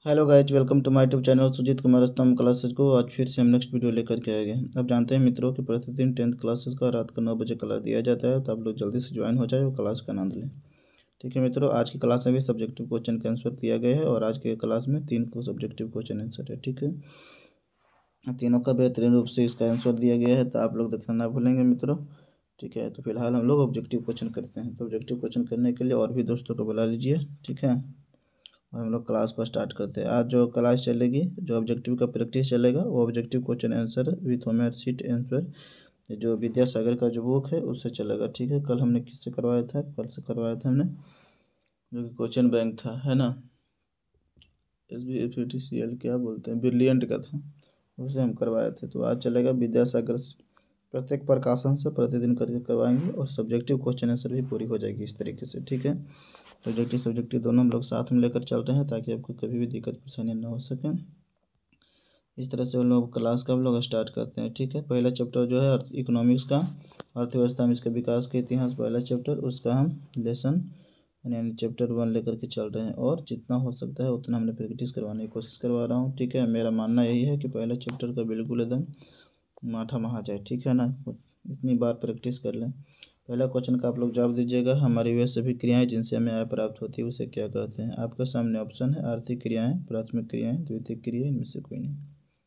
Hello guys, welcome to my YouTube channel Sujit Kumar स्तंभ classes को। आज फिर से हम नेक्स्ट वीडियो लेकर के आए हैं। अब जानते हैं मित्रों कि प्रतिदिन 10th क्लासेस का रात को 9 बजे क्लास दिया जाता है, तो आप लोग जल्दी से ज्वाइन हो जाए और क्लास का आनंद लें। ठीक है मित्रों, आज की क्लास में भी सब्जेक्टिव क्वेश्चन का आंसर दिया गया है और आज के क्लास में 3 को सब्जेक्टिव क्वेश्चन आंसर है। ठीक है, तीनों का बेहतरीन रूप से इसका आंसर दिया गया है, तो आप लोग देखना ना भूलेंगे मित्रों। ठीक है, तो फिलहाल हम लोग ऑब्जेक्टिव क्वेश्चन करते हैं। तो ऑब्जेक्टिव क्वेश्चन करने के लिए और भी दोस्तों को बुला लीजिए। ठीक है, और हम लोग क्लास को स्टार्ट करते हैं। आज जो क्लास चलेगी, जो ऑब्जेक्टिव का प्रैक्टिस चलेगा, वो objective question answer with homework sheet answer जो विद्यासागर का जो बुक है उससे चलेगा। ठीक है, कल हमने किससे करवाया था? कल से करवाया था हमने, जो कि क्वेश्चन बैंक था, है ना, SBFTCL क्या बोलते हैं, ब्रिलियंट का था, उसे हम करवाए थे। तो आज चलेगा विद्यासागर से। प्रत्येक प्रकाशन से प्रतिदिन करके करवाएंगे और सब्जेक्टिव क्वेश्चन आंसर भी पूरी हो जाएगी इस तरीके से। ठीक है, प्रोजेक्टिव सब्जेक्टिव दोनों हम लोग साथ में लेकर चलते हैं ताकि आपको कभी भी दिक्कत परेशानी ना हो सके। इस तरह से हम लोग क्लास का हम लोग स्टार्ट करते हैं। ठीक है, पहला चैप्टर जो है इकोनॉमिक्स का, अर्थव्यवस्था में इसके विकास के इतिहास, पहला चैप्टर, उसका हम लेसन यानी चैप्टर 1 लेकर के चल रहे हैं और जितना हो सकता है उतना हमने प्रैक्टिस करवाने की कोशिश करवा रहा हूँ। ठीक है, मेरा मानना यही है कि पहला चैप्टर का बिल्कुल एकदम माठा महा जाए। ठीक है ना, इतनी बार प्रैक्टिस कर लें। पहला क्वेश्चन का आप लोग जवाब दीजिएगा। हमारी वे सभी क्रियाएं जिनसे हमें आय प्राप्त होती है उसे क्या कहते हैं? आपके सामने ऑप्शन है आर्थिक क्रियाएं, प्राथमिक क्रियाएं, द्वितीयक क्रिया, इनमें से कोई नहीं।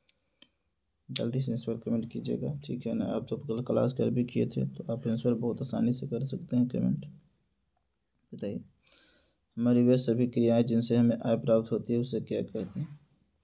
जल्दी से आंसर कमेंट कीजिएगा। ठीक है ना, आप तो कल क्लास कर भी किए थे, तो आप आंसर बहुत आसानी से कर सकते हैं। कमेंट बताइए, हमारी वे सभी क्रियाएं जिनसे हमें आय प्राप्त होती है उसे क्या कहते हैं?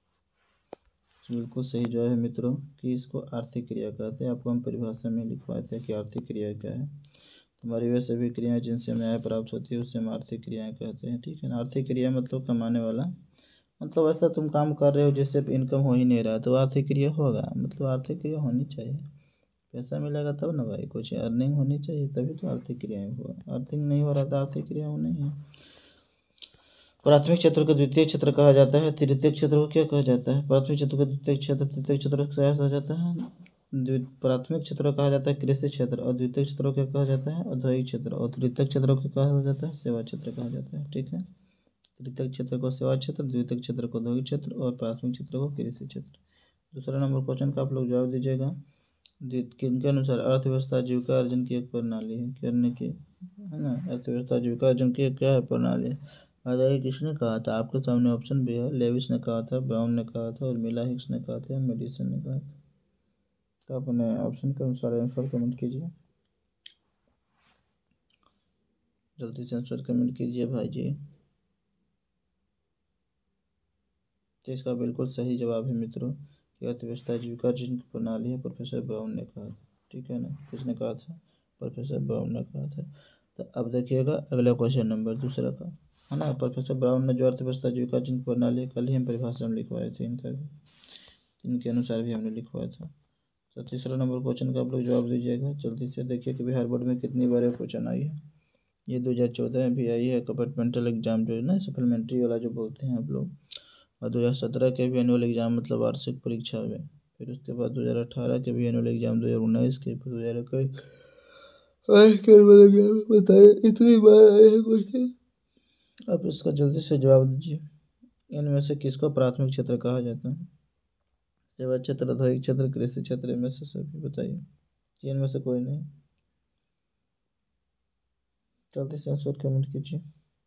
बिल्कुल सही जो है मित्रों कि इसको आर्थिक क्रिया कहते हैं। आपको हम परिभाषा में लिखवाए थे कि आर्थिक क्रिया क्या है। हमारी वे सभी क्रियाएं जिनसे हमें आय प्राप्त होती है उसे हम आर्थिक क्रियाएं कहते हैं। ठीक है ना, आर्थिक क्रिया मतलब कमाने वाला, मतलब ऐसा तुम काम कर रहे हो जिससे इनकम हो ही नहीं रहा तो आर्थिक क्रिया होगा। मतलब आर्थिक क्रिया होनी चाहिए, पैसा मिलेगा तब ना भाई, कुछ अर्निंग होनी चाहिए तभी तो आर्थिक क्रियाएं हुआ। अर्निंग नहीं हो रहा तो आर्थिक क्रिया हो नहीं है। प्राथमिक क्षेत्र को द्वितीय क्षेत्र कहा जाता है। तृतीय क्षेत्र को क्या कहा जाता है? प्राथमिक क्षेत्र को द्वितीय क्षेत्र, तृतीय क्षेत्र को क्या कहा जाता है? प्राथमिक क्षेत्र को कहा जाता है कृषि क्षेत्र, और द्वितीय क्षेत्र को क्या कहा जाता है? औद्योगिक क्षेत्र, और तृतीय क्षेत्र को क्या कहा जाता है? सेवा क्षेत्र कहा जाता है। ठीक है, तृतीय क्षेत्र को सेवा क्षेत्र, द्वितीय क्षेत्र को औद्योगिक क्षेत्र और प्राथमिक क्षेत्र को कृषि क्षेत्र। दूसरा नंबर क्वेश्चन का आप लोग जवाब दीजिएगा। किनके अनुसार अर्थव्यवस्था जीविका अर्जन की एक प्रणाली है? करने की, है ना, अर्थव्यवस्था जीविका अर्जन की एक क्या है? प्रणाली है। ये किसने कहा था? आपके सामने ऑप्शन भी है, लेविस ने कहा था, ब्राउन ने कहा था और मिला हिक्स ने कहा था, मेडिसन ने कहा था। तो आप अपने ऑप्शन के अनुसार आंसर कमेंट कीजिए। जल्दी से आंसर कमेंट कीजिए भाई जी। तो इसका बिल्कुल सही जवाब है मित्रों कि अर्थव्यवस्था जीविका अर्जन की प्रणाली है, प्रोफेसर ब्राउन ने कहा था। ठीक है ना, किसने कहा था? प्रोफेसर ब्राउन ने कहा था। तो अब देखिएगा अगला क्वेश्चन नंबर दूसरा का, है ना। प्रोफेसर ब्राउन ने जो अर्थव्यवस्था जीविका अर्जन की प्रणाली, कल ही हम परिभाषा में लिखवाए थे, इनका भी, इनके अनुसार भी हमने लिखवाया था। तो तीसरा नंबर क्वेश्चन का आप लोग जवाब दीजिएगा जल्दी से। देखिए कि बिहार बोर्ड में कितनी बार ये क्वेश्चन आई है। ये 2014 में भी आई है, कंपार्टमेंटल एग्जाम जो है ना, सप्लीमेंट्री वाला जो बोलते हैं आप लोग, और 2017 के भी एनुअल एग्जाम मतलब वार्षिक परीक्षा में। फिर उसके बाद 2018 के भी एनुअल एग्जाम, 2019 के, फिर 2021 के एनुअल एग्जाम। बताइए इतनी बार आए हैं क्वेश्चन। आप इसका जल्दी से जवाब दीजिए। इनमें से किसको प्राथमिक क्षेत्र कहा जाता है? सेवा क्षेत्र, औद्योगिक क्षेत्र, कृषि क्षेत्र, इनमें से सभी बताइए। इनमें से कोई नहीं। जल्दी से आंसर कमेंट कीजिए।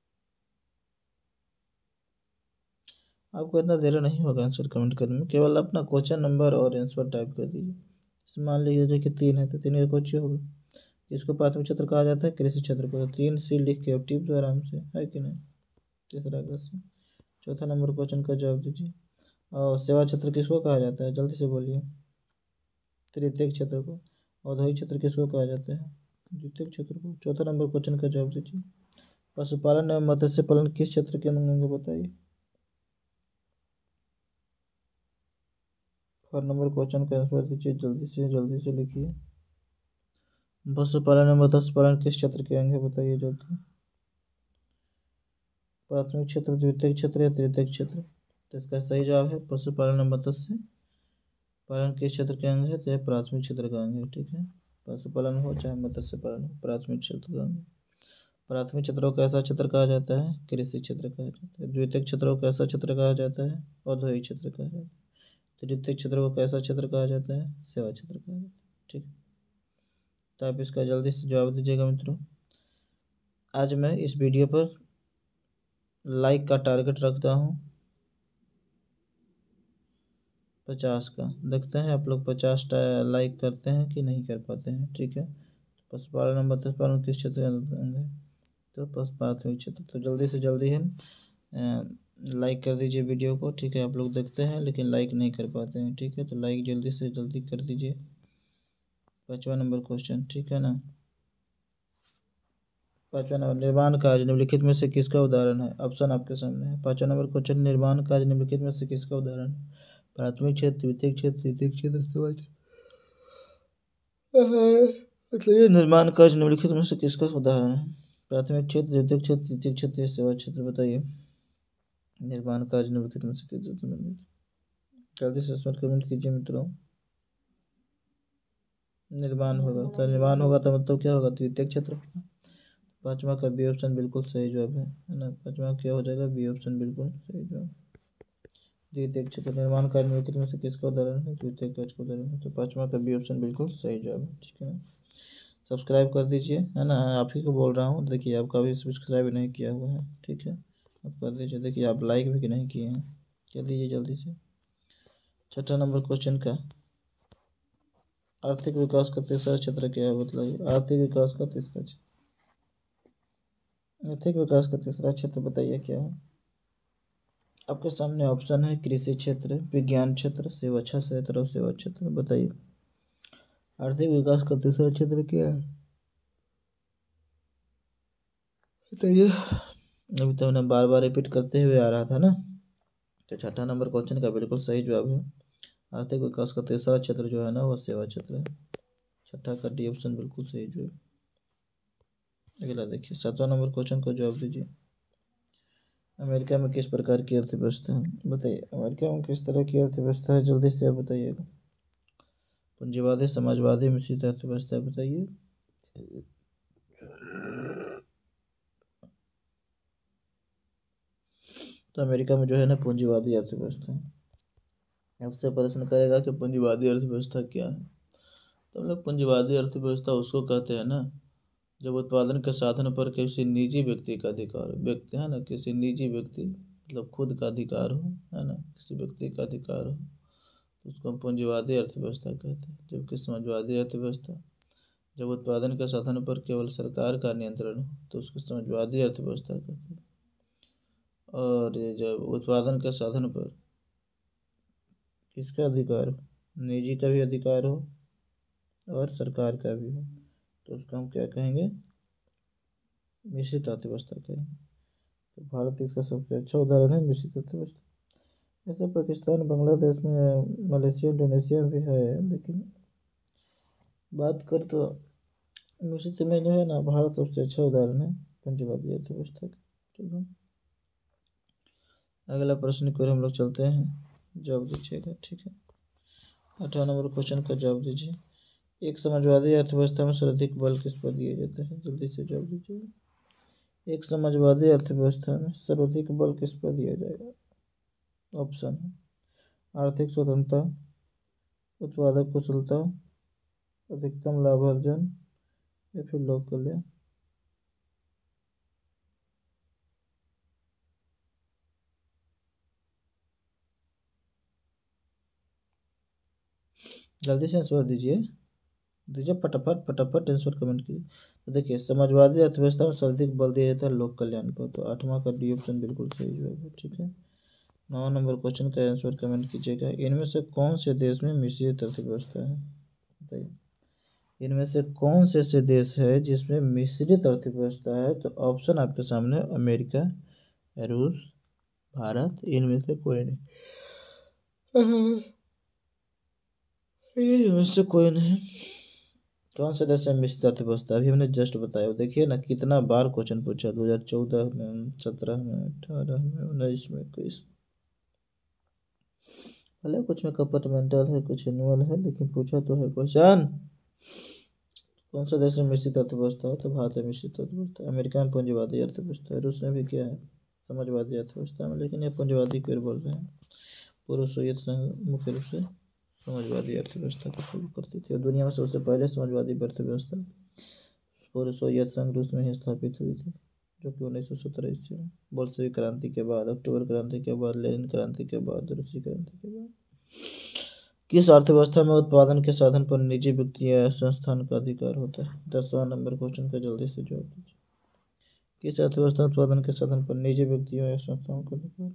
आपको इतना देर नहीं होगा आंसर कमेंट करने में, केवल अपना क्वेश्चन नंबर और आंसर टाइप कर दीजिए। मान लीजिए कि 3 है तो 3 का क्वेश्चन होगा। इसको प्राथमिक क्षेत्र कहा जाता है, कृषि क्षेत्र को। 3 सी लिख के अब टिप दो आराम से, है कि नहीं। तीसरा क्वेश्चन, चौथा नंबर क्वेश्चन का जवाब दीजिए। और सेवा क्षेत्र किसको कहा जाता है? जल्दी से बोलिए। तृतीय क्षेत्र को। औद्योगिक क्षेत्र किसको कहा जाता है? द्वितीय क्षेत्र को। चौथा नंबर क्वेश्चन का जवाब दीजिए। पशुपालन एवं मत्स्य पालन किस क्षेत्र के अंग होंगे? बताइए। 4 नंबर क्वेश्चन का आंसर दीजिए, जल्दी से लिखिए। पशुपालन एवं मत्स्य पालन किस क्षेत्र के अंग है? बताइए जल्दी। प्राथमिक क्षेत्र, द्वितीय क्षेत्र या तृतीय क्षेत्र? तो इसका सही जवाब है पशुपालन एवं मत्स्य पालन किस क्षेत्र के अंग है? तो यह प्राथमिक क्षेत्र का अंग है। ठीक है, पशुपालन हो चाहे मत्स्य पालन हो, प्राथमिक क्षेत्र का अंग है। प्राथमिक क्षेत्र को कैसा क्षेत्र कहा जाता है? कृषि क्षेत्र कहा जाता है। द्वितीयक क्षेत्र को कैसा क्षेत्र कहा जाता है? औद्योगिक क्षेत्र कहा जाता है। तृतीयक क्षेत्र को कैसा क्षेत्र कहा जाता है? सेवा क्षेत्र कहा जाता है। ठीक, तो आप इसका जल्दी से जवाब दीजिएगा मित्रों। आज मैं इस वीडियो पर लाइक का टारगेट रखता हूँ 50 का। देखते हैं आप लोग 50 लाइक करते हैं कि नहीं कर पाते हैं। ठीक है, पशुपालन नंबर 10 पालन किस क्षेत्र के अंतर्गत है? तो प्राथमिक क्षेत्र। तो जल्दी से जल्दी हम लाइक कर दीजिए वीडियो को। ठीक है, आप लोग देखते हैं लेकिन लाइक नहीं कर पाते हैं। ठीक है, तो लाइक जल्दी से जल्दी कर दीजिए। 5वां नंबर क्वेश्चन, ठीक है ना। 5वां नंबर, निर्माण कार्य निम्नलिखित में से किसका उदाहरण है? ऑप्शन आपके सामने है। 5वां नंबर क्वेश्चन, निर्माण कार्य निम्नलिखित में से किसका उदाहरण है? प्राथमिक क्षेत्र, द्वितीयक क्षेत्र, तृतीयक क्षेत्र, सेवा क्षेत्र। मतलब ये निर्माण कार्य निम्नलिखित में से किसका उदाहरण है? प्राथमिक क्षेत्र, द्वितीयक क्षेत्र, तृतीयक क्षेत्र, सेवा क्षेत्र। बताइए निर्माण कार्य निम्नलिखित में से किससे संबंधित? जल्दी से शॉर्ट कमेंट कीजिए मित्रों। निर्माण होगा तो मतलब क्या होगा? द्वितीयक क्षेत्र। 5वां का बी ऑप्शन बिल्कुल सही जवाब है ना। 5वां क्या हो जाएगा? बी ऑप्शन बिल्कुल सही जवाब। द्वितीयक क्षेत्र, निर्माण कार्य निम्नलिखित में से किसका उदाहरण है? द्वितीयक कार्य का उदाहरण है। तो 5वां का बी ऑप्शन बिल्कुल सही जवाब है। ठीक है ना, सब्सक्राइब कर दीजिए, है ना। आप ही को बोल रहा हूँ, देखिए आपका भी सब्सक्राइब नहीं किया हुआ है। ठीक है, आप कर दीजिए। देखिए आप लाइक भी नहीं किए हैं, कर दीजिए जल्दी से। 6वां नंबर क्वेश्चन का, आर्थिक विकास का तीसरा क्षेत्र क्या है? बताइए आर्थिक विकास का तीसरा क्षेत्र। आर्थिक विकास का तीसरा क्षेत्र बताइए क्या है? आपके सामने ऑप्शन है कृषि क्षेत्र, विज्ञान क्षेत्र, सेवा क्षेत्र और सेवा क्षेत्र। बताइए आर्थिक विकास का तीसरा क्षेत्र क्या है? बताइए। अभी तो मैंने बार बार रिपीट करते हुए आ रहा था ना। तो 6वां नंबर क्वेश्चन का बिल्कुल सही जवाब है। आर्थिक विकास का तीसरा क्षेत्र जो है ना वो सेवा क्षेत्र है। 6 का डी ऑप्शन बिल्कुल सही जवाब। अगला देखिए 7वां नंबर क्वेश्चन को जवाब दीजिए। अमेरिका में किस प्रकार की अर्थव्यवस्था है? बताइए अमेरिका में किस तरह की अर्थव्यवस्था है? जल्दी से आप बताइएगा। पूंजीवादी, समाजवादी, मिश्रित अर्थव्यवस्था। बताइए। तो अमेरिका में जो है ना पूंजीवादी अर्थव्यवस्था है। आपसे प्रश्न करेगा कि पूंजीवादी अर्थव्यवस्था क्या है? तो हम लोग पूंजीवादी अर्थव्यवस्था उसको कहते हैं ना जब उत्पादन के साधन पर किसी निजी व्यक्ति का अधिकार हो। व्यक्ति है ना, किसी निजी व्यक्ति मतलब खुद का अधिकार हो, है ना, किसी व्यक्ति का अधिकार हो तो उसको हम पूंजीवादी अर्थव्यवस्था कहते हैं। जबकि समाजवादी अर्थव्यवस्था जब उत्पादन के साधन पर केवल सरकार का नियंत्रण हो तो उसको समाजवादी अर्थव्यवस्था कहते हैं। और ये जब उत्पादन के साधन पर किसका अधिकार हो? निजी का भी अधिकार हो और सरकार का भी हो तो उसको हम क्या कहेंगे? मिश्रित अर्थव्यवस्था कहेंगे। तो भारत इसका सबसे अच्छा उदाहरण है मिश्रित अर्थव्यवस्था। ऐसे पाकिस्तान, बांग्लादेश में, मलेशिया, इंडोनेशिया भी है, लेकिन बात कर तो मिश्रित में जो है ना भारत सबसे अच्छा उदाहरण है पूंजीवादी अर्थव्यवस्था का। ठीक है, अगला प्रश्न की ओर हम लोग चलते हैं, जवाब दीजिएगा। ठीक है, 8वां नंबर क्वेश्चन का जवाब दीजिए। एक समाजवादी अर्थव्यवस्था में सर्वाधिक बल किस पर दिया जाता है? जल्दी से जवाब दीजिए। एक समाजवादी अर्थव्यवस्था में सर्वाधिक बल किस पर दिया जाएगा? ऑप्शन है आर्थिक स्वतंत्रता, उत्पादक कुशलता, अधिकतम लाभ अर्जन या फिर लोक कल्याण। जल्दी से आंसर दीजिए फटाफट फटाफट आंसर कमेंट कीजिए। तो देखिए समाजवादी अर्थव्यवस्था में सर्वाधिक बल दिया जाता है लोक कल्याण पर। तो 8वां का डी ऑप्शन बिल्कुल सही जवाब है। ठीक है, 9वां नंबर क्वेश्चन का आंसर कमेंट कीजिएगा। इनमें से कौन से देश में मिश्रित अर्थव्यवस्था है? बताइए इनमें से कौन से ऐसे देश है जिसमें मिश्रित अर्थव्यवस्था है? तो ऑप्शन आपके सामने अमेरिका, रूस, भारत, इनमें से कोई नहीं। इनमें से कोई नहीं। कौन से देश में मिश्रित अर्थव्यवस्था? अभी हमने जस्ट बताया। देखिए ना कितना बार क्वेश्चन पूछा, 2014 में, 17 में, 18 में, 19 में, 21। भले कुछ में कंपार्टमेंटल है, कुछ एनुअल है, लेकिन पूछा तो है क्वेश्चन। कौन सा देश में मिश्रित अर्थव्यवस्था है? तो भारत में मिश्रित अर्थव्यवस्था। अमेरिका में पूंजीवादी अर्थव्यवस्था है। रूस में भी क्या है? समाजवादी अर्थव्यवस्था में, लेकिन ये पूंजीवादी क्यों बोल रहे हैं? पूर्व सोवियत संघ मुख्य रूप से समाजवादी अर्थव्यवस्था को फॉलो करती थी और दुनिया में सबसे पहले समाजवादी अर्थव्यवस्था पूर्व सोवियत संघ रूस में ही स्थापित हुई थी, जो कि 1917 ईस्वी में बोल्शेविक क्रांति के बाद, अक्टूबर क्रांति के बाद, लेनिन क्रांति के बाद, रूसी क्रांति के बाद। किस अर्थव्यवस्था में उत्पादन के साधन पर निजी व्यक्ति या संस्थान का अधिकार होता है? 10वां नंबर क्वेश्चन का जल्दी से जवाब दीजिए। किस अर्थव्यवस्था उत्पादन के साधन पर निजी व्यक्तियों या संस्थाओं का अधिकार?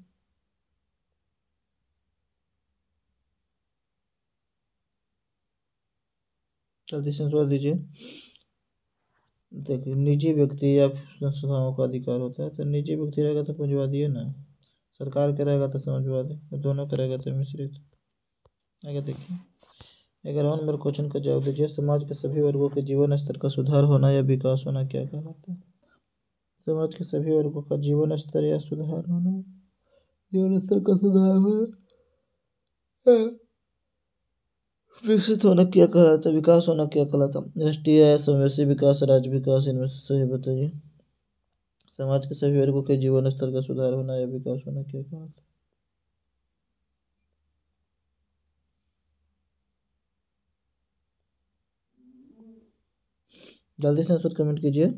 जल्दी से जवाब दीजिए। देखिए, निजी व्यक्ति या संस्थाओं का अधिकार होता है, तो निजी व्यक्ति रहेगा तो पूंजीवादी है ना, सरकार का रहेगा तो समाजवादी, दोनों का रहेगा तो मिश्रित। आगे देखिए, 11वां नंबर क्वेश्चन का जवाब दीजिए। समाज के सभी वर्गों के जीवन स्तर का सुधार होना या विकास होना क्या कहलाता है? समाज के सभी वर्गों का जीवन स्तर या सुधार होना, जीवन स्तर का सुधार होना, विकसित होना क्या कहलाता है? विकास होना क्या कहलाता है? राष्ट्रीय आय, समावेशी विकास, राज्य विकास, इनमें से सही बताइए। समाज के सभी वर्गों के जीवन स्तर का सुधार होना या विकास होना क्या कहलाता है? जल्दी से आंसर कमेंट कीजिए।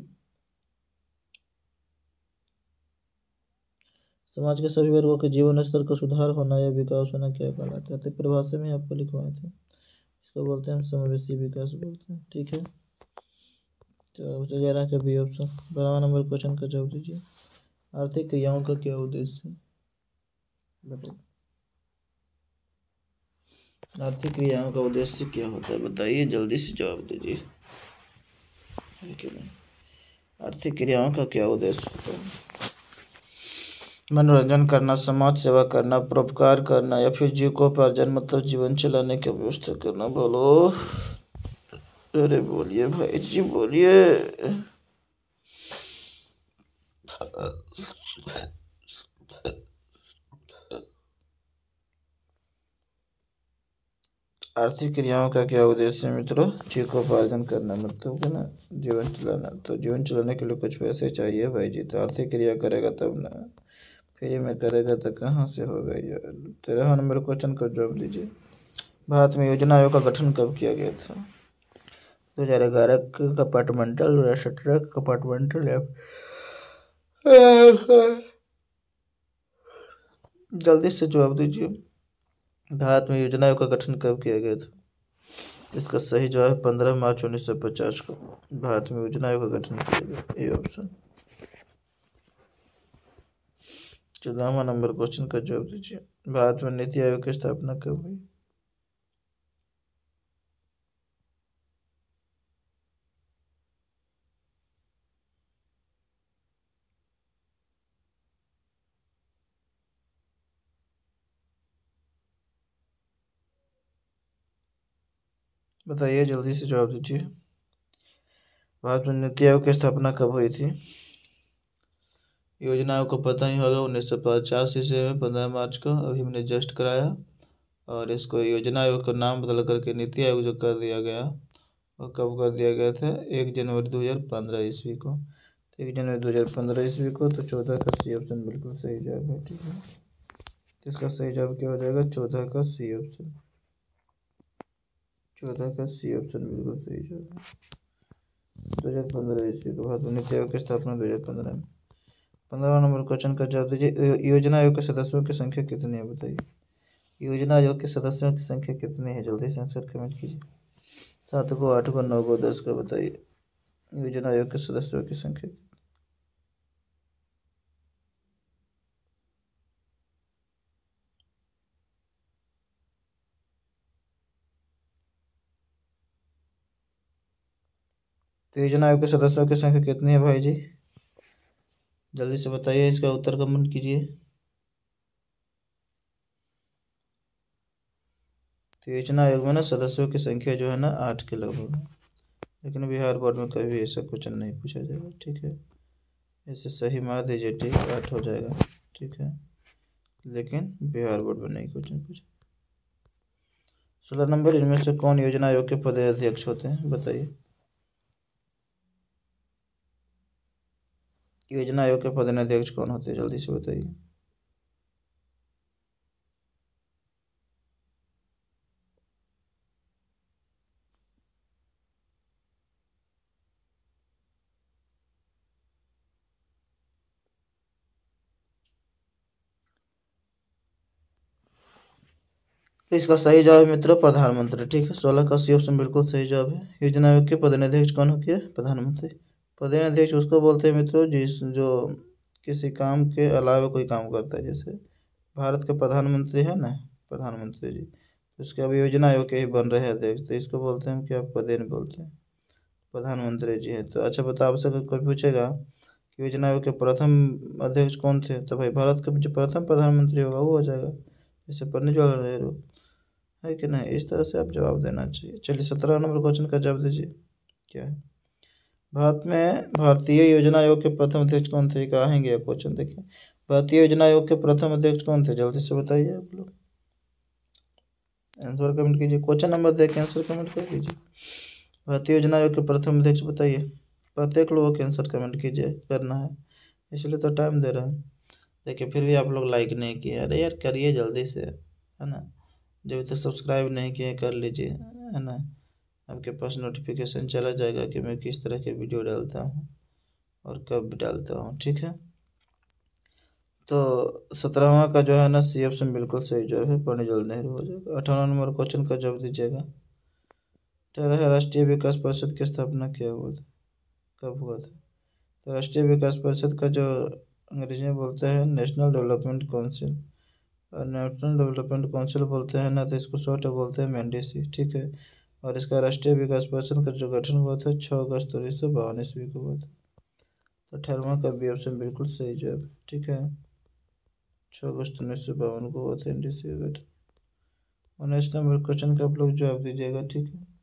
समाज के सभी वर्गों के जीवन स्तर का सुधार होना या विकास होना क्या कहलाता है? तो परिभाषा में आपको लिखवाए थे, इसको बोलते हैं हम समावेशी विकास बोलते हैं। ठीक है, तो 11 का बी ऑप्शन। 12वां नंबर क्वेश्चन का जवाब दीजिए। आर्थिक क्रियाओं का क्या उद्देश्य है? बताइए, आर्थिक क्रियाओं का उद्देश्य क्या होता है? बताइए, जल्दी से जवाब दीजिए। आर्थिक क्रियाओं का क्या उद्देश्य होता है? मनोरंजन करना, समाज सेवा करना, परोपकार करना, या फिर जीविकोपार्जन मतलब जीवन चलाने की व्यवस्था करना। बोलो, अरे बोलिए भाई जी, बोलिए। आर्थिक क्रियाओं का क्या उद्देश्य है मित्रों? जीविकोपार्जन करना मतलब है ना, जीवन चलाना। तो जीवन चलाने के लिए कुछ पैसे चाहिए भाई जी, तो आर्थिक क्रिया करेगा तब ना, फ्री में करेगा तो कहाँ से होगा यार। 13वां नंबर क्वेश्चन का जवाब दीजिए। भारत में योजना आयोग का गठन कब किया गया था? 2011 का कंपार्टमेंटल, 2017 का कंपार्टमेंटल या जल्दी से जवाब दीजिए। भारत में योजना आयोग का गठन कब किया गया था? इसका सही जवाब है 15 मार्च 1950 को भारत में योजना आयोग का गठन किया गया। A option. 14वां नंबर क्वेश्चन का जवाब दीजिए। भारत में नीति आयोग की स्थापना कब हुई? बताइए, जल्दी से जवाब दीजिए। भारत में नीति आयोग की स्थापना कब हुई थी? योजना आयोग को पता ही होगा, 1950 ईस्वी में 15 मार्च को, अभी मैंने जस्ट कराया। और इसको योजना आयोग का नाम बदल करके नीति आयोग जो कर दिया गया, और कब कर दिया गया था? 1 जनवरी 2015 ईस्वी को। तो 1 जनवरी 2015 ईस्वी को। तो 14 का सी ऑप्शन बिल्कुल सही जवाब है। ठीक है, इसका सही जवाब क्या हो जाएगा? 14 का सी ऑप्शन। 14 का सी ऑप्शन बिल्कुल सही जवाब है। 2015 ईस्वी के बाद नीति आयोग की स्थापना 2015 में। 15वां नंबर क्वेश्चन का जवाब दीजिए। योजना आयोग के सदस्यों की संख्या कितनी है? बताइए, योजना आयोग के सदस्यों की संख्या कितनी है? जल्दी से आंसर कमेंट कीजिए। 7 को, 8 को, 9 को, 10 को। बताइए, योजना आयोग के सदस्यों की संख्या। तो योजना आयोग के सदस्यों की संख्या कितनी है भाई जी? जल्दी से बताइए, इसका उत्तर कमेंट कीजिए। तो योजना आयोग में ना सदस्यों की संख्या जो है ना 8 के लगभग है, लेकिन बिहार बोर्ड में कभी ऐसा क्वेश्चन नहीं पूछा जाएगा। ठीक है, इसे सही मान दीजिए, ठीक, 8 हो जाएगा। ठीक है, लेकिन बिहार बोर्ड में नहीं क्वेश्चन पूछा। 16 नंबर, इनमें से कौन योजना आयोग के पदेन अध्यक्ष होते हैं? बताइए। योजना आयोग के प्रधान अध्यक्ष कौन होते हैं, जल्दी से बताइए। तो इसका सही जवाब है मित्रों प्रधानमंत्री। ठीक है, 16 का सी ऑप्शन बिल्कुल सही जवाब है। योजना आयोग के प्रधानाध्यक्ष कौन होते हैं, प्रधानमंत्री। प्रधानाध्यक्ष उसको बोलते हैं मित्रों जो किसी काम के अलावा कोई काम करता है, जैसे भारत के प्रधानमंत्री है ना, प्रधानमंत्री जी, तो उसके अब योजना आयोग के ही बन रहे हैं अध्यक्ष, तो इसको बोलते हैं क्या, प्रधान बोलते हैं, प्रधानमंत्री जी है। तो अच्छा बताओ, आपसे अगर कोई पूछेगा कि योजना आयोग के प्रथम अध्यक्ष कौन थे, तो भाई भारत का जो प्रथम प्रधानमंत्री होगा वो हो जाएगा, जैसे पंडित जवाहरलाल नेहरू, है कि नहीं। इस तरह से आप जवाब देना चाहिए। चलिए 17 नंबर क्वेश्चन का जवाब दीजिए, क्या है। भारत में भारतीय योजना आयोग के प्रथम अध्यक्ष कौन थे, कहेंगे क्वेश्चन देखिए। भारतीय योजना आयोग के प्रथम अध्यक्ष कौन थे, जल्दी से बताइए आप लोग, आंसर कमेंट कीजिए। क्वेश्चन नंबर देख के आंसर कमेंट कर दीजिए। भारतीय योजना आयोग के प्रथम अध्यक्ष बताइए। प्रत्येक लोगों के आंसर कमेंट कीजिए, करना है, इसलिए तो टाइम दे रहा है। देखिए फिर भी आप लोग लाइक नहीं किए, अरे यार करिए जल्दी से, है ना। जब तक सब्सक्राइब नहीं किए कर लीजिए, है ना। आपके पास नोटिफिकेशन चला जाएगा कि मैं किस तरह के वीडियो डालता हूँ और कब डालता हूँ, ठीक है। तो 17वां का जो है ना सी ऑप्शन बिल्कुल सही जो है पंडित जवाहरलाल नेहरू हो जाएगा। 18 नंबर क्वेश्चन का जवाब दीजिएगा। 18 राष्ट्रीय विकास परिषद की स्थापना क्या हुआ था, कब हुआ था। तो राष्ट्रीय विकास परिषद का जो अंग्रेजी में बोलते हैं नेशनल डेवलपमेंट काउंसिल, और नेशनल डेवलपमेंट काउंसिल बोलते हैं ना, तो इसको शॉर्ट बोलते हैं एनडीसी, ठीक है। और इसका राष्ट्रीय विकास परिषद का जो गठन हुआ था 6 अगस्त 1952 ईस्वी को हुआ था। तो 18वां का बी ऑप्शन बिल्कुल सही जवाब, ठीक है। 6 अगस्त 1952 को हुआ था एनडीसी का गठन। 19 नंबर क्वेश्चन का आप लोग जवाब दीजिएगा, ठीक है।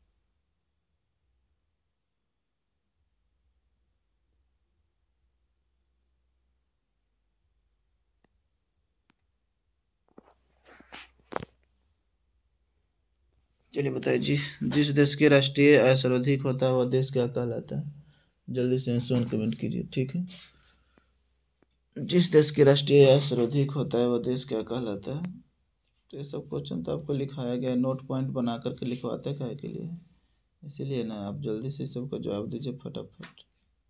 चलिए बताइए, जिस जिस देश की राष्ट्रीय आय सर्वाधिक होता है वह देश क्या कहलाता है, जल्दी से आंसर कमेंट कीजिए, ठीक है। जिस देश की राष्ट्रीय आय सर्वाधिक होता है वह देश क्या कहलाता है। तो ये सब क्वेश्चन तो आपको लिखाया गया है, नोट पॉइंट बना करके लिखवाते काहे के लिए, इसीलिए ना आप जल्दी से सबका जवाब दीजिए फटाफट।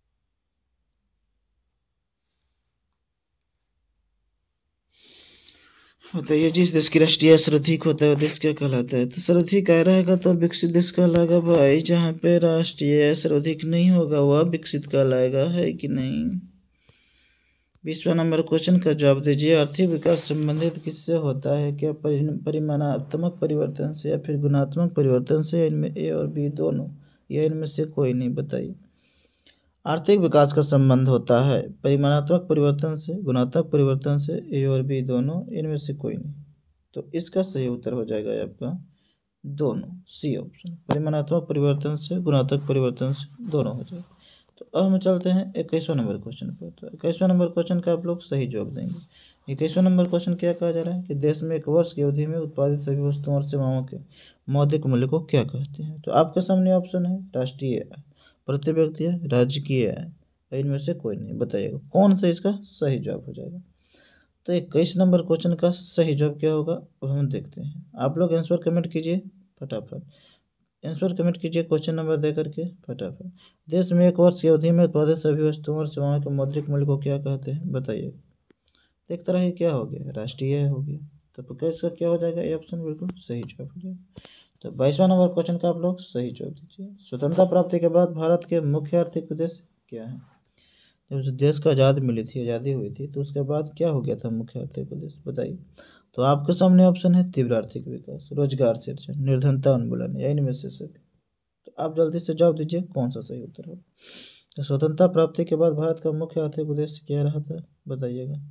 बताइए, जिस देश की राष्ट्रीय आय सर्वाधिक होता है वह देश क्या कहलाता है। तो सर्वाधिक आय रहेगा तो विकसित देश कहलाएगा भाई, जहाँ पे राष्ट्रीय आय सर्वाधिक नहीं होगा वह विकसित कहलाएगा, है कि नहीं। 20वां नंबर क्वेश्चन का जवाब दीजिए। आर्थिक विकास संबंधित किससे होता है, क्या परिमाणात्मक परिवर्तन से या फिर गुणात्मक परिवर्तन से, इनमें ए और बी दोनों, या इनमें से कोई नहीं, बताइए। आर्थिक विकास का संबंध होता है परिमाणात्मक परिवर्तन से, गुणात्मक परिवर्तन से, ए और बी दोनों, इनमें से कोई नहीं। तो इसका सही उत्तर हो जाएगा आपका दोनों, सी ऑप्शन, परिमाणात्मक परिवर्तन से, गुणात्मक परिवर्तन से, दोनों हो जाएगा। तो अब हम चलते हैं 21वां नंबर क्वेश्चन पर। तो 21वां नंबर क्वेश्चन का आप लोग सही जवाब देंगे। 21वां नंबर क्वेश्चन क्या कहा जा रहा है कि देश में एक वर्ष की अवधि में उत्पादित सभी वस्तुओं और सेवाओं के मौद्रिक मूल्य को क्या कहते हैं। तो आपके सामने ऑप्शन है राष्ट्रीय आय, प्रति व्यक्ति आय, राजकीय आय, इनमें से कोई नहीं, बताइएगा कौन सा इसका सही जवाब हो जाएगा। तो 21 नंबर क्वेश्चन का सही जवाब क्या होगा वो हम देखते हैं। आप लोग आंसर कमेंट कीजिए फटाफट, आंसर कमेंट कीजिए क्वेश्चन नंबर दे करके फटाफट। देश में एक वर्ष की अवधि में उत्पादित सभी वस्तुओं और सेवाओं के मौद्रिक मूल्य को क्या कहते हैं, बताइए। तो एक तरह ही क्या हो गया, राष्ट्रीय हो गया, तो कैसे क्या हो जाएगा, ये ऑप्शन बिल्कुल सही जवाब हो जाएगा। तो 22वां नंबर क्वेश्चन का आप लोग सही जवाब दीजिए। स्वतंत्रता प्राप्ति के बाद भारत के मुख्य आर्थिक उद्देश्य क्या है। जब देश को आज़ादी हुई थी तो उसके बाद क्या हो गया था मुख्य आर्थिक उद्देश्य, बताइए। तो आपके सामने ऑप्शन है तीव्र आर्थिक विकास, रोजगार सृजन, निर्धनता उन्मूलन, या इनमें से सभी। तो आप जल्दी से जवाब दीजिए कौन सा सही उत्तर होगा। तो स्वतंत्रता प्राप्ति के बाद भारत का मुख्य आर्थिक उद्देश्य क्या रहा था, बताइएगा।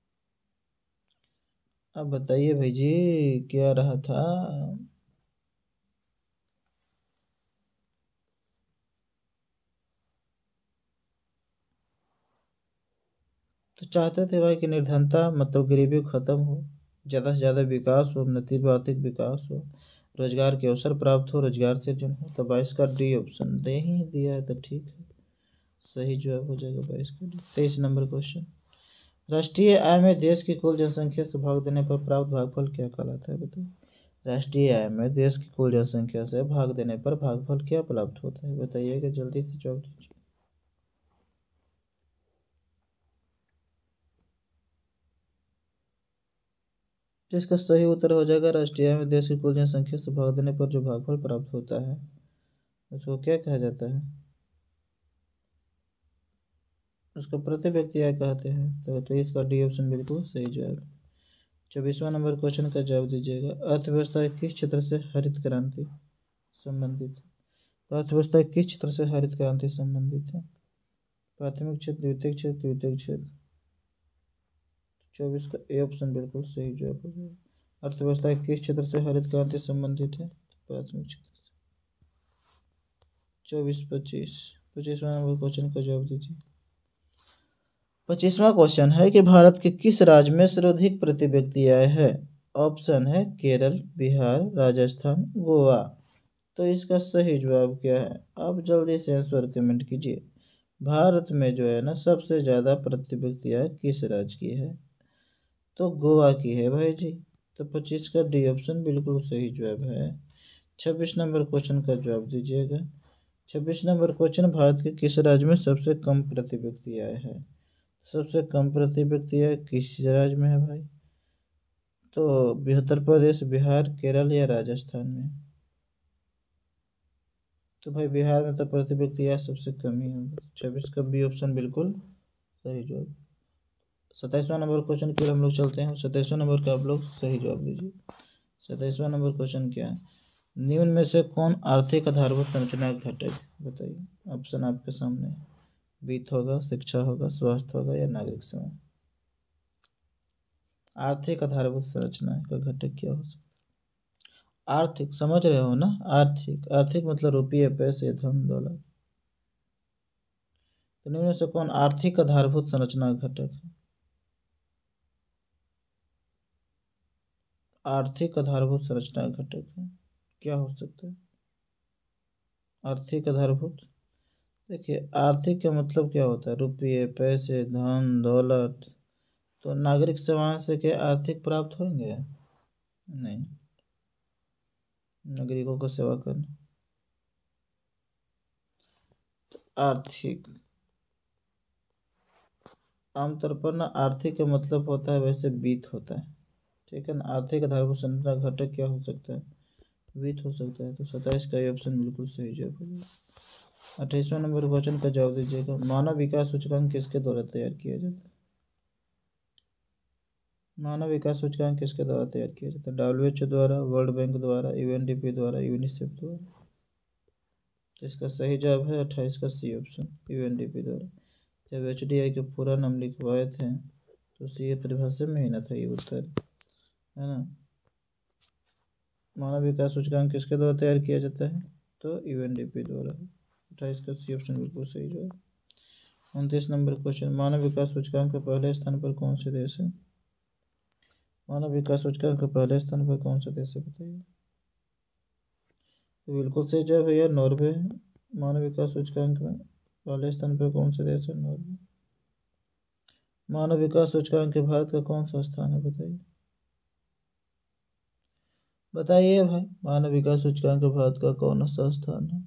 अब बताइए भाई जी क्या रहा था। तो चाहते थे भाई कि निर्धनता मतलब गरीबी खत्म हो, ज़्यादा से ज़्यादा विकास हो, तीव्र आर्थिक विकास हो, रोजगार के अवसर प्राप्त हो, रोजगार सृजन हो। तो 22 का डी ऑप्शन दे ही दिया है, तो ठीक है, सही जवाब हो जाएगा 22 का डी। 23 नंबर क्वेश्चन, राष्ट्रीय आय में देश की कुल जनसंख्या से भाग देने पर प्राप्त भागफल क्या कहलाता है, बताइए। राष्ट्रीय आय में देश की कुल जनसंख्या से भाग देने पर भागफल क्या प्राप्त होता है, बताइएगा, जल्दी से जवाब दीजिए। जिसका सही उत्तर हो जाएगा राष्ट्रीय आय में देश की कुल जनसंख्या से भाग देने पर जो भागफल प्राप्त होता है उसको क्या कहा जाता है, उसको प्रति व्यक्ति आय कहते हैं। तो इसका डी ऑप्शन बिल्कुल सही जवाब। 24वां नंबर क्वेश्चन का जवाब दीजिएगा, अर्थव्यवस्था किस क्षेत्र से हरित क्रांति संबंधित है, तो अर्थव्यवस्था किस क्षेत्र से हरित क्रांति संबंधित है, प्राथमिक क्षेत्र, द्वितीयक क्षेत्र, तृतीयक क्षेत्र। 24 का ए ऑप्शन बिल्कुल सही जवाब हो जाएगा। अर्थव्यवस्था किस क्षेत्र से हरित क्रांति संबंधित है, प्राथमिक क्षेत्र से। 25वां नंबर क्वेश्चन का जवाब दीजिए। 25वां क्वेश्चन है कि भारत के किस राज्य में सर्वाधिक प्रति व्यक्ति आय है, ऑप्शन है केरल, बिहार, राजस्थान, गोवा। तो इसका सही जवाब क्या है, आप जल्दी से आंसर कमेंट कीजिए। भारत में जो है ना सबसे ज़्यादा प्रति व्यक्ति आय किस राज्य की है, तो गोवा की है भाई जी। तो 25 का डी ऑप्शन बिल्कुल सही जवाब है। 26 नंबर क्वेश्चन का जवाब दीजिएगा। 26 नंबर क्वेश्चन, भारत के किस राज्य में सबसे कम प्रति व्यक्ति आय है, सबसे कम प्रति व्यक्ति आय किस राज्य में है भाई, तो उत्तर प्रदेश, बिहार, केरल या राजस्थान में। तो भाई बिहार में तो प्रति व्यक्ति आय सबसे कम ही होगा। 26 का बी ऑप्शन बिल्कुल सही जवाब। 27वां नंबर क्वेश्चन की ओर हम लोग चलते हैं। 27वां नंबर का आप लोग सही जवाब दीजिए। 27वां नंबर क्वेश्चन क्या है, निम्न में से कौन आर्थिक आधारभूत संरचना का घटक है, बताइए। ऑप्शन आपके सामने है, वित्त होगा, शिक्षा होगा, स्वास्थ्य होगा या नागरिक सेवा। आर्थिक आधारभूत संरचना का घटक क्या हो सकता है, आर्थिक समझ रहे हो ना, आर्थिक, आर्थिक मतलब रुपये, पैसे, धन दौलत। तो निम्न में से कौन आर्थिक आधारभूत संरचना का घटक है, आर्थिक आधारभूत संरचना का घटक है, क्या हो सकता है आर्थिक आधारभूत। देखिए आर्थिक का मतलब क्या होता है, रुपये, पैसे, धन दौलत। तो नागरिक सेवाओं से क्या आर्थिक प्राप्त होंगे, नहीं, नागरिकों को सेवा करना। आर्थिक आमतौर पर ना आर्थिक का मतलब होता है वैसे वित्त होता है, ठीक है ना। आर्थिक आधारभूत संरचना घटक क्या हो सकता है, वित्त हो सकता है। तो 27 का ये ऑप्शन बिल्कुल सही जवाब है। 28वां नंबर क्वेश्चन का जवाब दीजिएगा, मानव विकास सूचकांक किसके द्वारा तैयार किया जाता है, मानव विकास सूचकांक किसके द्वारा तैयार किया जाता है, WHO द्वारा, वर्ल्ड बैंक द्वारा, UNDP द्वारा, यूनिसेफ द्वारा। तो इसका सही जवाब है 28 का सी ऑप्शन, UNDP द्वारा। जब HDI के पूरा नाम लिखवाए थे तो सी परिभाषा में ही ना था ये उत्तर, है ना। मानव विकास सूचकांक किसके द्वारा तैयार किया जाता है, तो UNDP द्वारा। 28 का सी ऑप्शन बिल्कुल सही जवाब। 29 नंबर क्वेश्चन, मानव विकास सूचकांक के पहले स्थान पर कौन से देश है, मानव विकास सूचकांक के पहले स्थान पर कौन सा देश है, बताइए। तो बिल्कुल सही जवाब है यार, नॉर्वे है। मानव विकास सूचकांक में पहले स्थान पर कौन सा देश है, नॉर्वे। मानव विकास सूचकांक के भारत का कौन सा स्थान है, बताइए, बताइए भाई, मानव विकास सूचकांक के भारत का कौन सा स्थान है।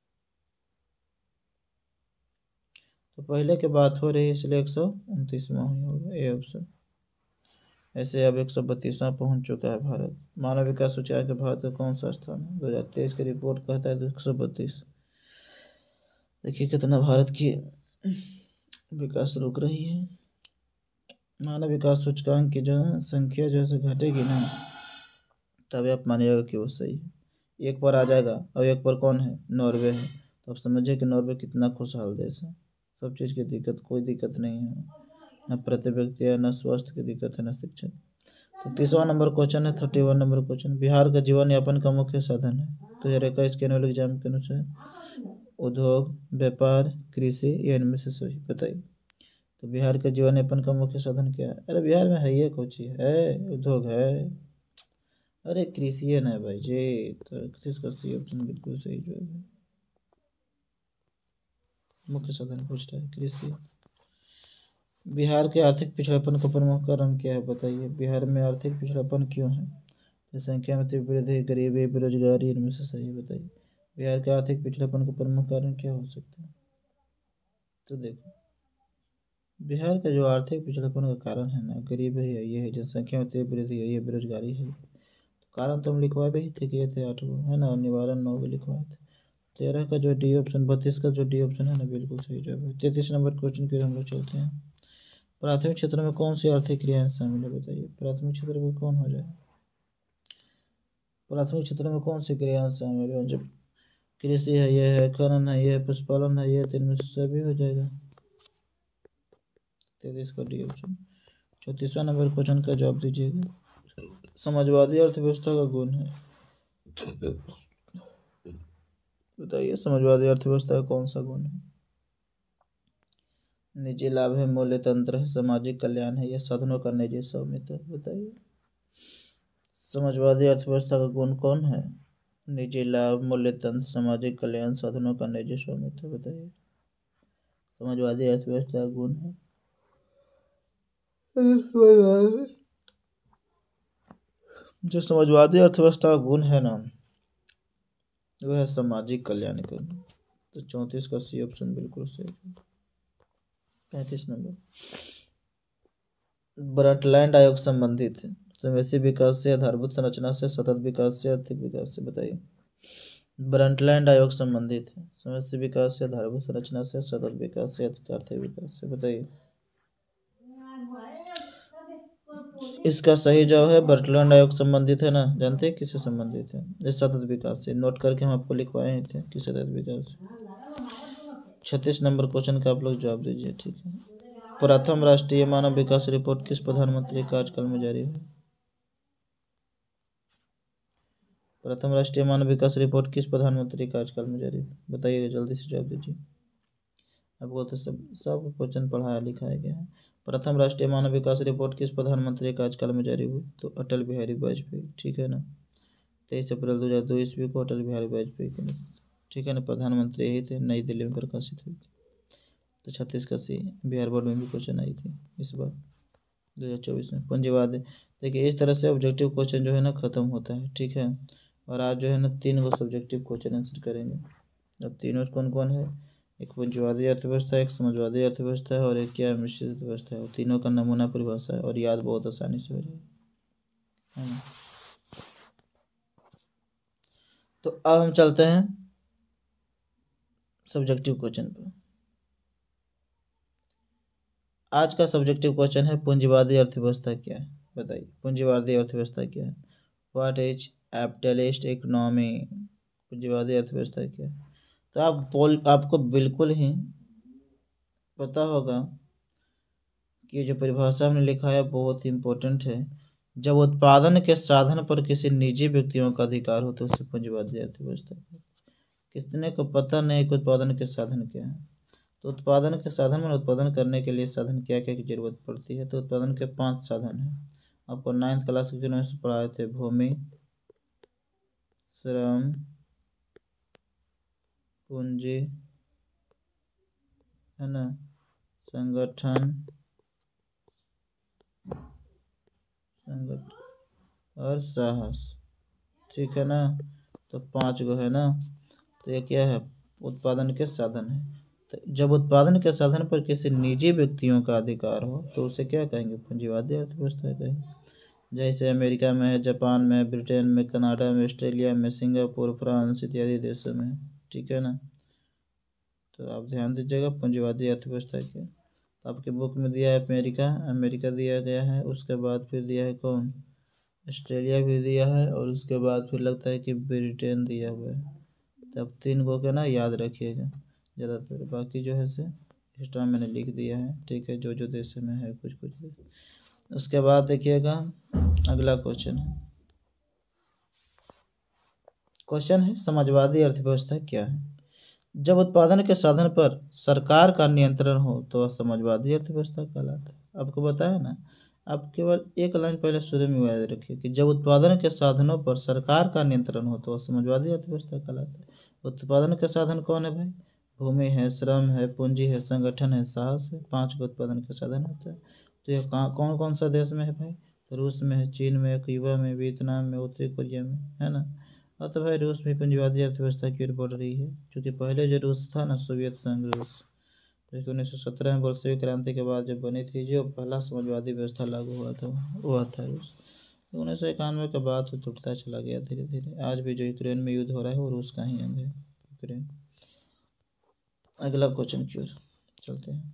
तो पहले की बात हो रही है इसलिए 129वां ही होगा, ए ऑप्शन। ऐसे अब 132वां पहुंच चुका है भारत। मानव विकास सूचकांक के भारत का कौन सा स्थान है, 2023 की रिपोर्ट कहता है 132। देखिए कितना भारत की विकास रुक रही है। मानव विकास सूचकांक की जो है संख्या जो है घटेगी ना, तभी आप मानिएगा कि वो सही है। एक पर आ जाएगा और एक पर कौन है, नॉर्वे है। तो आप समझिए कि नॉर्वे कितना खुशहाल देश है, सब चीज़ की दिक्कत, कोई दिक्कत नहीं है, न प्रति व्यक्ति है, न स्वास्थ्य की दिक्कत है, न शिक्षा। तो 30वां नंबर क्वेश्चन है, 31 नंबर क्वेश्चन, बिहार का जीवन यापन का मुख्य साधन है 2021 के एनुअल एग्जाम के अनुसार उद्योग, व्यापार, कृषि या इनमें से सही, बताइए। तो बिहार का जीवन यापन का मुख्य साधन क्या है, अरे बिहार में है ये कुछ है, उद्योग है, अरे कृषि है ना भाई जी। तो 31 का सी ऑप्शन बिल्कुल सही जवाब है। मुख्य साधन पूछ रहा है कृषि। बिहार के आर्थिक पिछड़ापन का प्रमुख कारण क्या है बताइए। बिहार में आर्थिक पिछड़ापन क्यों है। जनसंख्या में तीव्र वृद्धि, गरीबी, बेरोजगारी, इनमें से सही बताइए। बिहार के आर्थिक पिछड़ापन का प्रमुख कारण क्या हो सकता है। तो देखो बिहार का जो आर्थिक पिछड़ापन का कारण है ना, गरीबी है, ये है, जनसंख्या में तीव्र वृद्धि है, ये बेरोजगारी है। कारण तो हम लिखवाए भी थे कि ये थे 8 गो है ना, और निवारण 9 गो लिखवाए थे। 13 का जो डी ऑप्शन, 32 का जो डी ऑप्शन है ना, बिल्कुल सही जवाब है। 33 नंबर क्वेश्चन की हम लोग चलते हैं। प्राथमिक क्षेत्र में कौन सी आर्थिक क्रियाएं शामिल है बताइए। प्राथमिक क्षेत्र में कौन हो जाए। प्राथमिक क्षेत्र में कौन सी क्रियाएं शामिल है। जब कृषि है, ये है, खनन है, ये है, पशुपालन है, ये 3 में से सभी हो जाएगा। 33 का डी ऑप्शन। 34वां नंबर क्वेश्चन का जवाब दीजिएगा। समाजवादी अर्थव्यवस्था का गुण है बताइए। समाजवादी अर्थव्यवस्था का कौन सा गुण है। निजी लाभ है, मूल्य तंत्र है, सामाजिक कल्याण है, या साधनों का निजी स्वामित्व है बताइए। समाजवादी अर्थव्यवस्था का गुण कौन है। निजी लाभ, मूल्य तंत्र, सामाजिक कल्याण, साधनों का निजी स्वामित्व बताइए। समाजवादी अर्थव्यवस्था का गुण है जो समाजवादी अर्थव्यवस्था का गुण है ना, वह है सामाजिक कल्याण करना। तो 34 का सी ऑप्शन बिल्कुल सही है। 35 नंबर ब्रंटलैंड आयोग संबंधित है। समावेशी विकास से, आधारभूत संरचना से, सतत विकास से, आर्थिक विकास से बताइए। ब्रंटलैंड आयोग संबंधित है। समावेशी विकास से, आधारभूत संरचना से, सतत विकास से, आर्थिक विकास से बताइए। इसका सही जवाब है ब्रंटलैंड आयोग संबंधित है ना। जानते हैं किससे संबंधित है। इस सतत विकास से। नोट करके हम आपको लिखवाए थे कि सतत विकास। 36 नंबर क्वेश्चन का आप लोग जवाब दीजिए। ठीक है। प्रथम राष्ट्रीय मानव विकास रिपोर्ट किस प्रधानमंत्री कार्यकाल में जारी हुई। प्रथम राष्ट्रीय मानव विकास रिपोर्ट किस प्रधानमंत्री कार्यकाल में जारी हुई बताइए। जल्दी से जवाब दीजिए। आपको तो सब क्वेश्चन पढ़ाया लिखाया गया है। प्रथम राष्ट्रीय मानव विकास रिपोर्ट किस प्रधानमंत्री कार्यकाल में जारी हुई। तो अटल बिहारी वाजपेयी। ठीक है ना। 23 अप्रैल 2002 ईस्वी को अटल बिहारी वाजपेयी के, ठीक है ना, प्रधानमंत्री यही थे। नई दिल्ली में प्रकाशित हुई थी। तो 36 का सी। बिहार बोर्ड में भी क्वेश्चन आई थी इस बार 2024 में। पूंजीवाद। देखिए इस तरह से ऑब्जेक्टिव क्वेश्चन जो है ना खत्म होता है। ठीक है। और आज जो है ना 3 गो सब्जेक्टिव क्वेश्चन आंसर करेंगे। अब तीनों कौन कौन है। एक पूंजीवादी अर्थव्यवस्था, एक समाजवादी अर्थव्यवस्था है, और एक क्या मिश्रित अर्थव्यवस्था है। तीनों का नमूना परिभाषा है और याद बहुत आसानी से हो जाएगा, है ना। तो अब हम चलते हैं सब्जेक्टिव क्वेश्चन पर। आज का सब्जेक्टिव क्वेश्चन है पूंजीवादी अर्थव्यवस्था क्या है बताइए। पूंजीवादी अर्थव्यवस्था क्या है। What is capitalist economy. पूंजीवादी अर्थव्यवस्था क्या है। तो आपको बिल्कुल ही पता होगा कि जो परिभाषा हमने लिखा है बहुत ही इम्पोर्टेंट है। जब उत्पादन के साधन पर किसी निजी व्यक्तियों का अधिकार हो तो उसे पूंजीवादी अर्थव्यवस्था कहते हैं। कितने को पता नहीं कि उत्पादन के साधन क्या है। तो उत्पादन के साधन में उत्पादन करने के लिए साधन क्या क्या की जरूरत पड़ती है। तो उत्पादन के 5 साधन हैं। आपको 9th क्लास के में से पढ़ाए थे। भूमि, श्रम, पूंजी, है ना, संगठन और साहस। ठीक है ना। तो 5 गो है ना। तो ये क्या है उत्पादन के साधन है। तो जब उत्पादन के साधन पर किसी निजी व्यक्तियों का अधिकार हो तो उसे क्या कहेंगे पूंजीवादी अर्थव्यवस्था कहेंगे। जैसे अमेरिका में है, जापान में, ब्रिटेन में, कनाडा में, ऑस्ट्रेलिया में, सिंगापुर, फ्रांस इत्यादि देशों में। ठीक है ना। तो आप ध्यान दीजिएगा पूंजीवादी अर्थव्यवस्था के। आपके बुक में दिया है अमेरिका दिया गया है। उसके बाद फिर दिया है कौन, ऑस्ट्रेलिया भी दिया है, और उसके बाद फिर लगता है कि ब्रिटेन दिया हुआ है। तब 3 गो के ना याद रखिएगा ज़्यादातर। बाकी जो है से एक्स्ट्रा मैंने लिख दिया है। ठीक है। जो जो देश में है कुछ कुछ देश। उसके बाद देखिएगा अगला क्वेश्चन है समाजवादी अर्थव्यवस्था क्या है। जब उत्पादन के साधन पर सरकार का नियंत्रण हो तो समाजवादी अर्थव्यवस्था कहलाता है। आपको बताया ना। आप केवल एक लाइन पहले शुरू में याद रखिए कि जब उत्पादन के साधनों पर सरकार का नियंत्रण हो तो समाजवादी अर्थव्यवस्था कहलाता है। उत्पादन के साधन कौन है भाई। भूमि है, श्रम है, पूंजी है, संगठन है, साहस है, 5 का उत्पादन का साधन होता है। तो यह कहाँ कौन कौन सा देश में है भाई? तो रूस में है, चीन में है, क्यूबा में, वियतनाम में, उत्तरी कोरिया में, है ना। और तो भाई रूस भी पूंजीवादी अर्थव्यवस्था की ओर बढ़ रही है, क्योंकि पहले जो रूस था ना, सोवियत संघ रूस, जो कि 1917 में बोल्शेविक क्रांति के बाद जब बनी थी, जो पहला समाजवादी व्यवस्था लागू हुआ था वह था रूस। 1991 के बाद तो टूटता चला गया धीरे धीरे। आज भी जो यूक्रेन में युद्ध हो रहा है वो रूस का ही अंग है, यूक्रेन। अगला क्वेश्चन की ओर चलते हैं।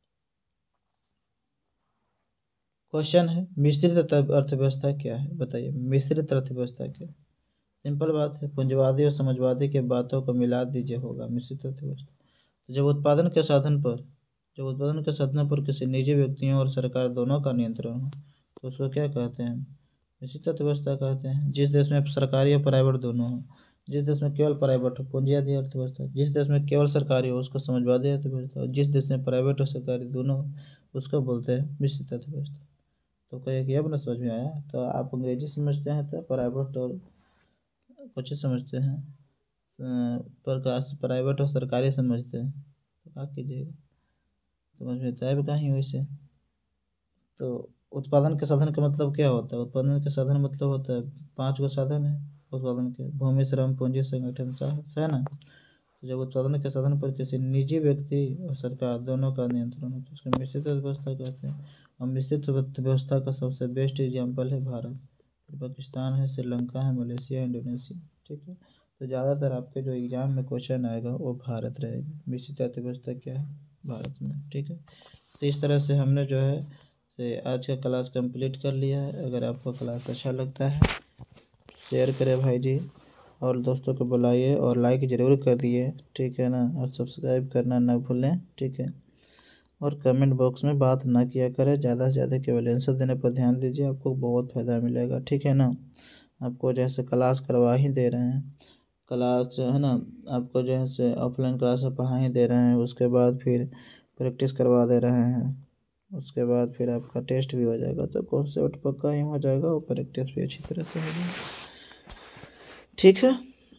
क्वेश्चन है, मिश्रित अर्थव्यवस्था क्या है? बताइए, मिश्रित अर्थव्यवस्था क्या है? सिंपल बात है, पूंजीवादी और समाजवादी के बातों को मिला दीजिए, होगा मिश्रित अर्थव्यवस्था। तो जब उत्पादन के साधनों पर किसी निजी व्यक्तियों और सरकार दोनों का नियंत्रण हो, तो उसको क्या कहते हैं? निश्चित अर्थव्यवस्था कहते हैं। जिस देश में सरकारी और प्राइवेट दोनों हो, जिस देश में केवल प्राइवेट हो, पूंजीवादी अर्थव्यवस्था। जिस देश में केवल सरकारी हो, उसको समाजवादी अर्थव्यवस्था। और जिस देश में प्राइवेट और सरकारी दोनों हो, उसको बोलते हैं मिश्रित अर्थव्यवस्था। तो कहिए कि अब ना समझ में आया? तो आप अंग्रेजी समझते हैं तो प्राइवेट और कुछ समझते हैं, प्रकाश प्राइवेट और सरकारी समझते हैं, तो क्या कीजिएगा? समझ में आता है कहीं वैसे? तो उत्पादन के साधन का मतलब क्या होता है? उत्पादन के साधन मतलब होता है 5 गो साधन है उत्पादन के: भूमि, श्रम, पूंजी, संगठन, साहस, है ना। तो जब उत्पादन के साधन पर किसी निजी व्यक्ति और सरकार दोनों का नियंत्रण हो, तो उसको मिश्रित अर्थव्यवस्था कहते हैं। और मिश्रित अर्थव्यवस्था का सबसे बेस्ट एग्जाम्पल है भारत, फिर पाकिस्तान है, श्रीलंका है, मलेशिया, इंडोनेशिया। ठीक है। तो ज़्यादातर आपके जो एग्जाम में क्वेश्चन आएगा वो भारत रहेगा। मिश्रित अर्थव्यवस्था क्या है? भारत में। ठीक है। तो इस तरह से हमने जो है से आज का क्लास कंप्लीट कर लिया है। अगर आपको क्लास अच्छा लगता है शेयर करें भाई जी, और दोस्तों को बुलाइए, और लाइक ज़रूर कर दिए, ठीक है ना। और सब्सक्राइब करना ना भूलें, ठीक है। और कमेंट बॉक्स में बात ना किया करें, ज़्यादा से ज़्यादा केवल आंसर देने पर ध्यान दीजिए, आपको बहुत फ़ायदा मिलेगा, ठीक है ना। आपको जैसे क्लास करवा ही दे रहे हैं, क्लास है ना, आपको जैसे ऑफलाइन क्लास पढ़ा ही दे रहे हैं, उसके बाद फिर प्रैक्टिस करवा दे रहे हैं, उसके बाद फिर आपका टेस्ट भी हो जाएगा, तो कॉन्सेप्ट पक्का ही हो जाएगा और प्रैक्टिस भी अच्छी तरह से हो जाएगा, ठीक है।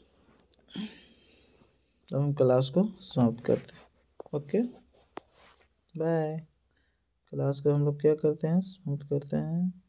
तो हम क्लास को समाप्त करते हैं। Okay, bye. क्लास को हम लोग क्या करते हैं, समाप्त करते हैं।